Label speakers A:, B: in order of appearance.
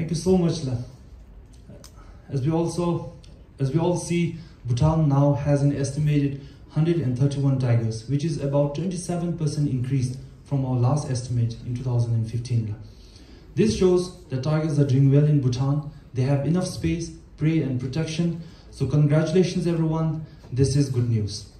A: Thank you so much. As we all see, Bhutan now has an estimated 131 tigers, which is about 27% increase from our last estimate in 2015. This shows that tigers are doing well in Bhutan. They have enough space, prey and protection. So congratulations everyone, this is good news.